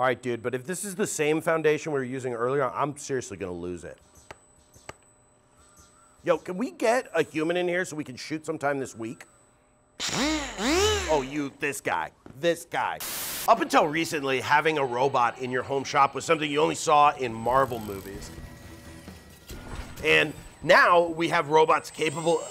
All right, dude, but if this is the same foundation we were using earlier, I'm seriously gonna lose it. Yo, can we get a human in here so we can shoot sometime this week? Oh, this guy. Up until recently, having a robot in your home shop was something you only saw in Marvel movies. And now we have robots capable.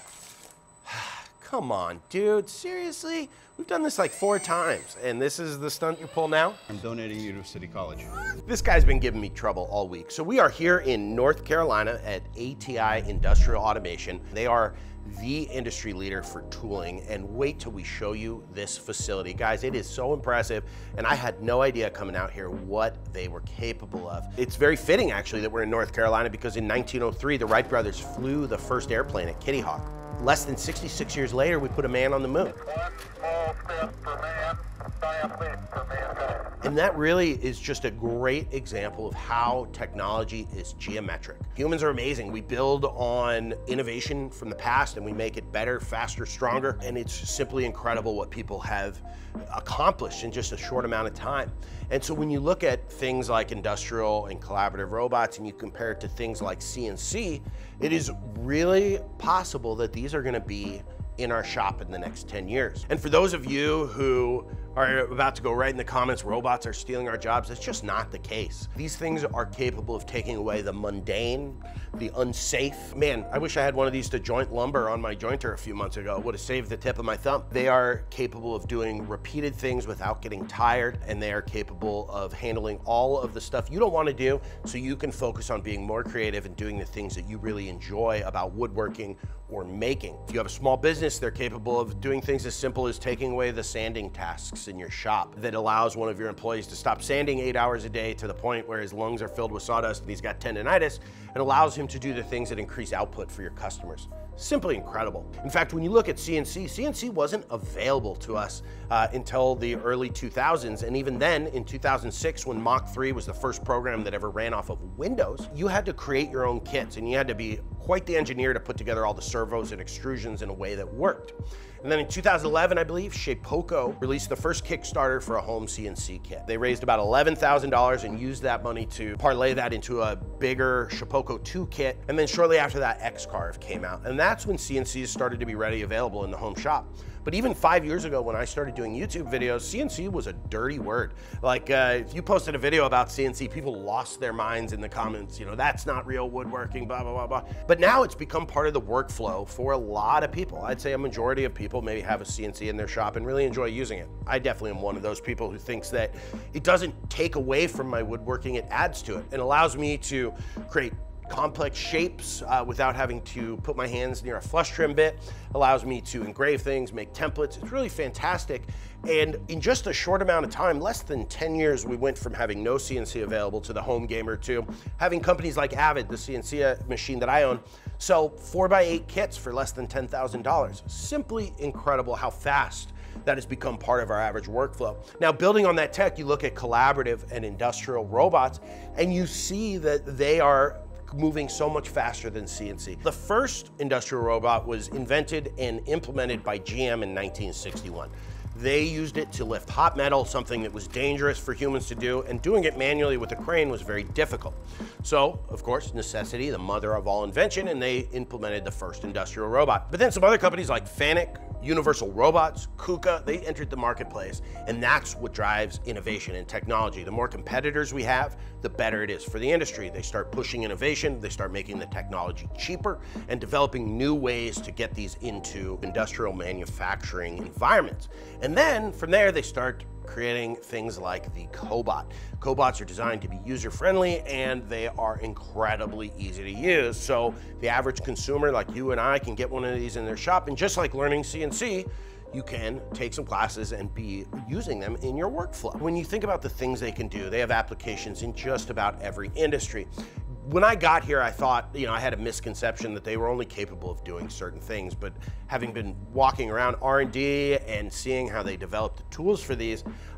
Come on, dude, seriously? We've done this like 4 times, and this is the stunt you pull now? I'm donating you to City College. This guy's been giving me trouble all week. So we are here in North Carolina at Ati Industrial Automation. They are the industry leader for tooling, and wait till we show you this facility. Guys, it is so impressive, and I had no idea coming out here what they were capable of. It's very fitting, actually, that we're in North Carolina, because in 1903, the Wright brothers flew the first airplane at Kitty Hawk. Less than 66 years later, we put a man on the moon. One small step for man, 5 leaps for mankind. And that really is just a great example of how technology is geometric. Humans are amazing. We build on innovation from the past and we make it better, faster, stronger. And it's simply incredible what people have accomplished in just a short amount of time. And so when you look at things like industrial and collaborative robots and you compare it to things like CNC, it is really possible that these are gonna be in our shop in the next 10 years. And for those of you who are about to go right in the comments, robots are stealing our jobs, that's just not the case. These things are capable of taking away the mundane, the unsafe. Man, I wish I had one of these to joint lumber on my jointer a few months ago. It would have saved the tip of my thumb. They are capable of doing repeated things without getting tired, and they are capable of handling all of the stuff you don't want to do, so you can focus on being more creative and doing the things that you really enjoy about woodworking or making. If you have a small business, they're capable of doing things as simple as taking away the sanding tasks in your shop. That allows one of your employees to stop sanding 8 hours a day to the point where his lungs are filled with sawdust and he's got tendonitis, and allows him to do the things that increase output for your customers. Simply incredible. In fact, when you look at CNC wasn't available to us until the early 2000s. And even then, in 2006, when Mach 3 was the first program that ever ran off of Windows, you had to create your own kits, and you had to be quite the engineer to put together all the servos and extrusions in a way that worked. And then in 2011, I believe, Shapeoko released the first Kickstarter for a home CNC kit. They raised about $11,000 and used that money to parlay that into a bigger Shapeoko 2 kit. And then shortly after that, X-Carve came out. And that's when CNCs started to be ready, available in the home shop. But even 5 years ago, when I started doing YouTube videos, CNC was a dirty word. Like, if you posted a video about CNC, people lost their minds in the comments. You know, that's not real woodworking, blah, blah, blah, blah. But now it's become part of the workflow for a lot of people. I'd say a majority of people maybe have a CNC in their shop and really enjoy using it. I definitely am one of those people who thinks that it doesn't take away from my woodworking, it adds to it. It allows me to create complex shapes without having to put my hands near a flush trim bit. Allows me to engrave things, make templates. It's really fantastic. And in just a short amount of time, less than 10 years, we went from having no CNC available to the home gamer to having companies like Avid, the CNC machine that I own, sell 4x8 kits for less than $10,000. Simply incredible how fast that has become part of our average workflow. Now, building on that tech, you look at collaborative and industrial robots, and you see that they are moving so much faster than CNC. The first industrial robot was invented and implemented by GM in 1961. They used it to lift hot metal, something that was dangerous for humans to do, and doing it manually with a crane was very difficult. So, of course, necessity, the mother of all invention, and they implemented the first industrial robot. But then some other companies like Fanuc, Universal Robots, KUKA, they entered the marketplace, and that's what drives innovation and technology. The more competitors we have, the better it is for the industry. They start pushing innovation, they start making the technology cheaper, and developing new ways to get these into industrial manufacturing environments. And then from there, they start creating things like the CoBot. CoBots are designed to be user-friendly, and they are incredibly easy to use. So the average consumer like you and I can get one of these in their shop, and just like learning CNC, you can take some classes and be using them in your workflow. When you think about the things they can do, they have applications in just about every industry. When I got here, I thought, you know, I had a misconception that they were only capable of doing certain things, but having been walking around R&D and seeing how they developed the tools for these,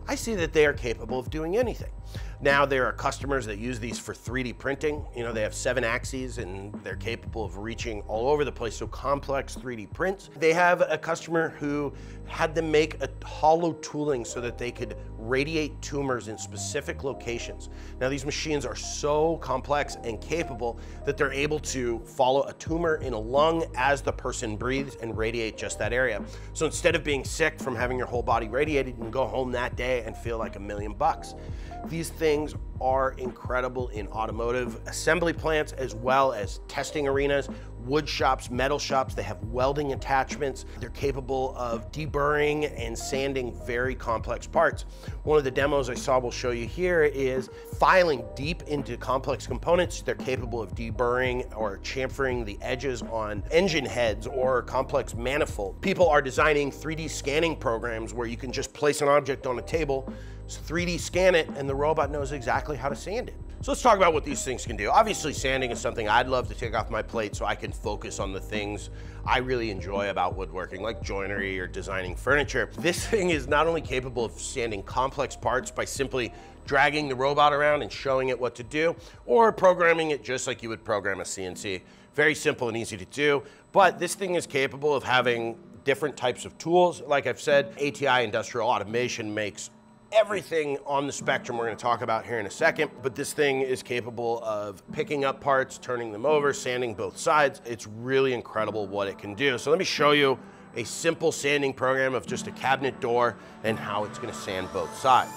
I see that they are capable of doing anything. Now, there are customers that use these for 3D printing. You know, they have 7 axes and they're capable of reaching all over the place, so complex 3D prints. They have a customer who had them make a hollow tooling so that they could radiate tumors in specific locations. Now, these machines are so complex and capable that they're able to follow a tumor in a lung as the person breathes and radiate just that area. So instead of being sick from having your whole body radiated, you can go home that day and feel like $1,000,000. These things are incredible in automotive assembly plants as well as testing arenas, wood shops, metal shops. They have welding attachments. They're capable of deburring and sanding very complex parts. One of the demos I saw we'll show you here is filing deep into complex components. They're capable of deburring or chamfering the edges on engine heads or complex manifold. People are designing 3D scanning programs where you can just place an object on a table, 3D scan it, and the robot knows exactly how to sand it. So let's talk about what these things can do. Obviously, sanding is something I'd love to take off my plate so I can focus on the things I really enjoy about woodworking, like joinery or designing furniture. This thing is not only capable of sanding complex parts by simply dragging the robot around and showing it what to do, or programming it just like you would program a CNC. Very simple and easy to do, but this thing is capable of having different types of tools. Like I've said, Ati Industrial Automation makes everything on the spectrum we're going to talk about here in a second, but this thing is capable of picking up parts, turning them over, sanding both sides. It's really incredible what it can do. So let me show you a simple sanding program of just a cabinet door and how it's going to sand both sides.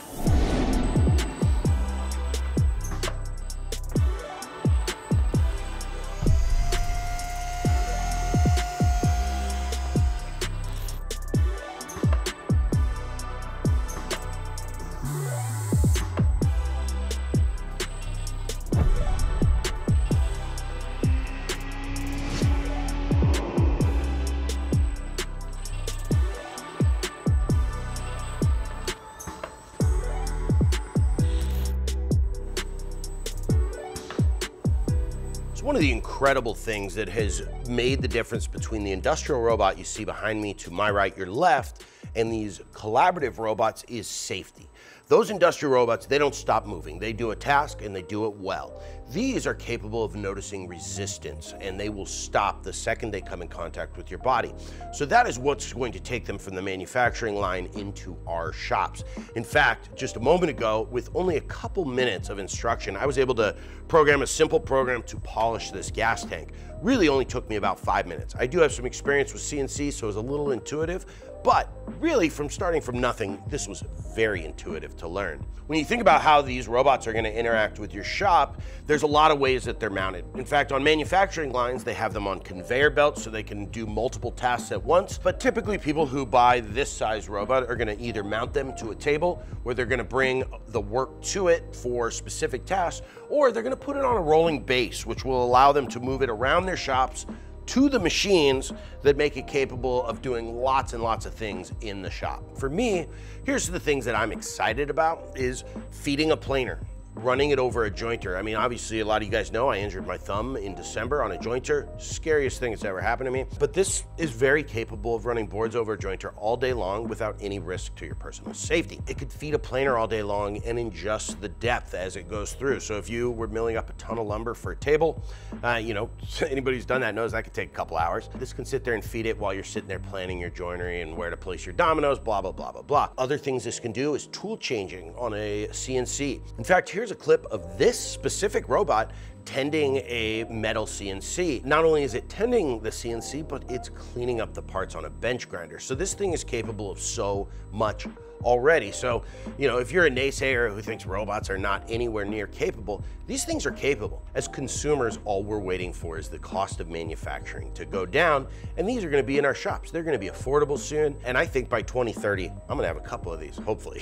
One of the incredible things that has made the difference between the industrial robot you see behind me to my right, your left, and these collaborative robots is safety. Those industrial robots, they don't stop moving. They do a task and they do it well. These are capable of noticing resistance and they will stop the second they come in contact with your body. So that is what's going to take them from the manufacturing line into our shops. In fact, just a moment ago, with only a couple minutes of instruction, I was able to program a simple program to polish this gas tank. Really only took me about 5 minutes. I do have some experience with CNC, so it was a little intuitive, but really from starting from nothing, this was very intuitive to learn. When you think about how these robots are going to interact with your shop, there's a lot of ways that they're mounted. In fact, on manufacturing lines, they have them on conveyor belts so they can do multiple tasks at once. But typically people who buy this size robot are going to either mount them to a table where they're going to bring the work to it for specific tasks, or they're going to put it on a rolling base, which will allow them to move it around their shops to the machines that make it capable of doing lots and lots of things in the shop. For me, here's the things that I'm excited about is feeding a planer, running it over a jointer. I mean, obviously a lot of you guys know I injured my thumb in December on a jointer. Scariest thing that's ever happened to me. But this is very capable of running boards over a jointer all day long without any risk to your personal safety. It could feed a planer all day long and adjust the depth as it goes through. So if you were milling up a ton of lumber for a table, you know, anybody who's done that knows that could take a couple hours. This can sit there and feed it while you're sitting there planning your joinery and where to place your dominoes, blah, blah, blah, blah, blah. Other things this can do is tool changing on a CNC. In fact, here's a clip of this specific robot tending a metal CNC. Not only is it tending the CNC, but it's cleaning up the parts on a bench grinder. So this thing is capable of so much already. So, you know, if you're a naysayer who thinks robots are not anywhere near capable, these things are capable. As consumers, all we're waiting for is the cost of manufacturing to go down, and these are going to be in our shops. They're going to be affordable soon, and I think by 2030, I'm going to have a couple of these, hopefully.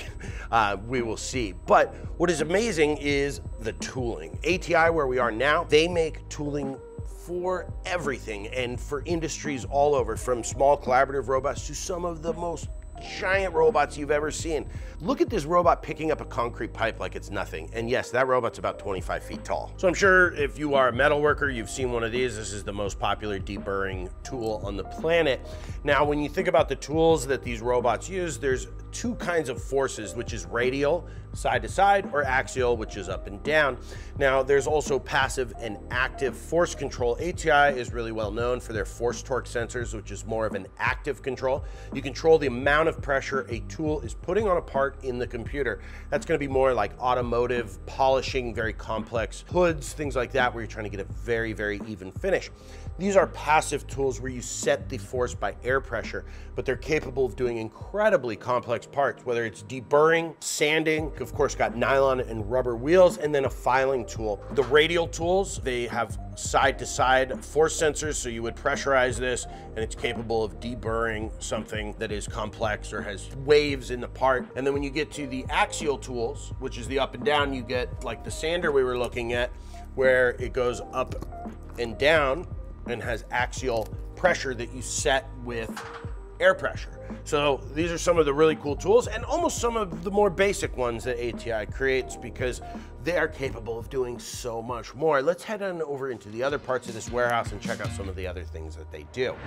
We will see. But what is amazing is the tooling. ATI, where we are now, they make tooling for everything and for industries all over, from small collaborative robots to some of the most giant robots you've ever seen. Look at this robot picking up a concrete pipe like it's nothing. And yes, that robot's about 25 feet tall. So I'm sure if you are a metal worker, you've seen one of these. This is the most popular deburring tool on the planet. Now, when you think about the tools that these robots use, there's two kinds of forces, which is radial, side to side, or axial, which is up and down. Now, there's also passive and active force control. ATI is really well known for their force torque sensors, which is more of an active control. You control the amount of pressure a tool is putting on a part in the computer. That's going to be more like automotive polishing, very complex hoods, things like that, where you're trying to get a very, very even finish. These are passive tools where you set the force by air pressure, but they're capable of doing incredibly complex parts, whether it's deburring, sanding, of course got nylon and rubber wheels, and then a filing tool. The radial tools, they have side-to-side force sensors, so you would pressurize this, and it's capable of deburring something that is complex or has waves in the part. And then when you get to the axial tools, which is the up and down, you get like the sander we were looking at, where it goes up and down and has axial pressure that you set with air pressure. So these are some of the really cool tools, and almost some of the more basic ones that ATI creates, because they are capable of doing so much more. Let's head on over into the other parts of this warehouse and check out some of the other things that they do.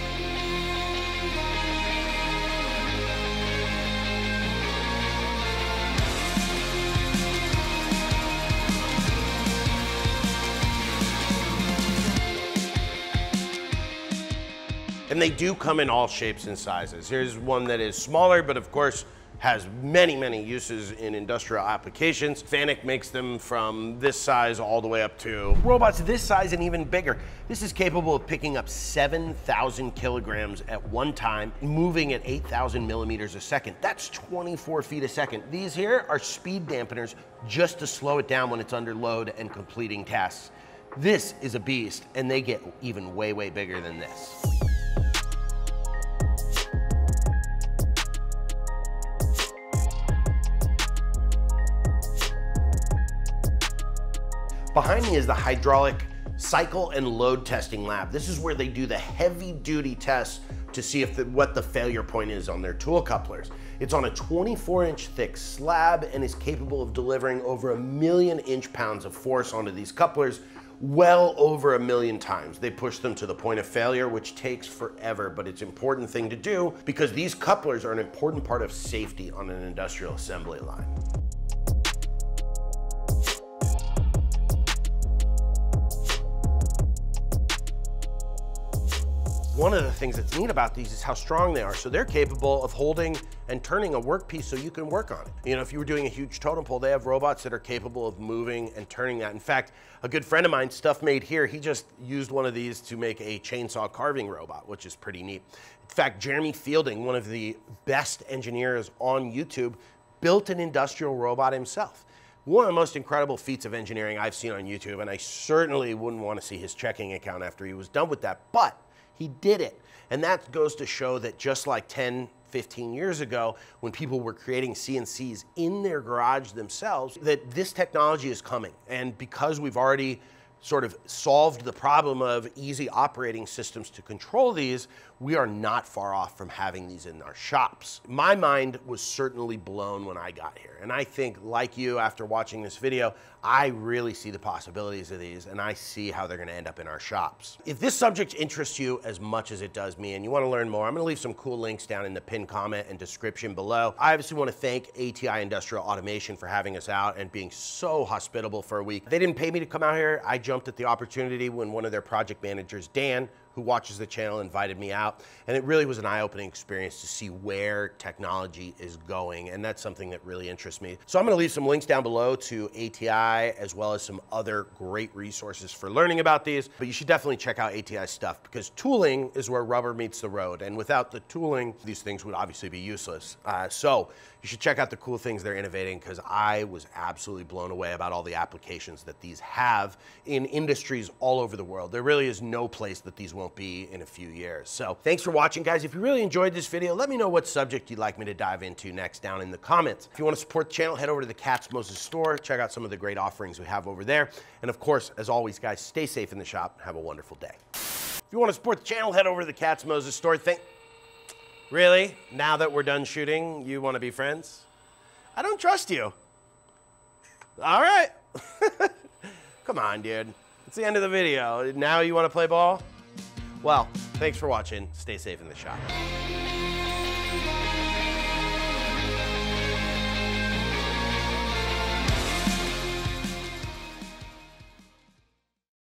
And they do come in all shapes and sizes. Here's one that is smaller, but of course has many, many uses in industrial applications. Fanuc makes them from this size all the way up to robots this size and even bigger. This is capable of picking up 7,000 kilograms at one time, moving at 8,000 millimeters a second. That's 24 feet a second. These here are speed dampeners just to slow it down when it's under load and completing tasks. This is a beast, and they get even way, way bigger than this. Behind me is the hydraulic cycle and load testing lab. This is where they do the heavy duty tests to see if what the failure point is on their tool couplers. It's on a 24-inch thick slab and is capable of delivering over 1 million inch-pounds of force onto these couplers, well over 1 million times. They push them to the point of failure, which takes forever, but it's an important thing to do because these couplers are an important part of safety on an industrial assembly line. One of the things that's neat about these is how strong they are. So they're capable of holding and turning a workpiece so you can work on it. You know, if you were doing a huge totem pole, they have robots that are capable of moving and turning that. In fact, a good friend of mine, Stuff Made Here, he just used one of these to make a chainsaw carving robot, which is pretty neat. In fact, Jeremy Fielding, one of the best engineers on YouTube, built an industrial robot himself. One of the most incredible feats of engineering I've seen on YouTube, and I certainly wouldn't want to see his checking account after he was done with that, but he did it. And that goes to show that just like 10, 15 years ago, when people were creating CNCs in their garage themselves, that this technology is coming. And because we've already sort of solved the problem of easy operating systems to control these, we are not far off from having these in our shops. My mind was certainly blown when I got here. And I think, like you, after watching this video, I really see the possibilities of these, and I see how they're gonna end up in our shops. If this subject interests you as much as it does me, and you wanna learn more, I'm gonna leave some cool links down in the pinned comment and description below. I obviously wanna thank Ati Industrial Automation for having us out and being so hospitable for a week. They didn't pay me to come out here. I jumped at the opportunity when one of their project managers, Dan, who watches the channel, invited me out. And it really was an eye-opening experience to see where technology is going. And that's something that really interests me. So I'm gonna leave some links down below to ATI, as well as some other great resources for learning about these. But you should definitely check out ATI stuff, because tooling is where rubber meets the road. And without the tooling, these things would obviously be useless. So you should check out the cool things they're innovating, because I was absolutely blown away about all the applications that these have in industries all over the world. There really is no place that these won't be in a few years. So thanks for watching, guys. If you really enjoyed this video, let me know what subject you'd like me to dive into next down in the comments. If you want to support the channel, head over to the Katz-Moses store. Check out some of the great offerings we have over there. And of course, as always, guys, stay safe in the shop. Have a wonderful day. If you want to support the channel, head over to the Katz-Moses store. Really? Now that we're done shooting, you want to be friends? I don't trust you. All right. Come on, dude. It's the end of the video. Now you want to play ball? Well, thanks for watching. Stay safe in the shop.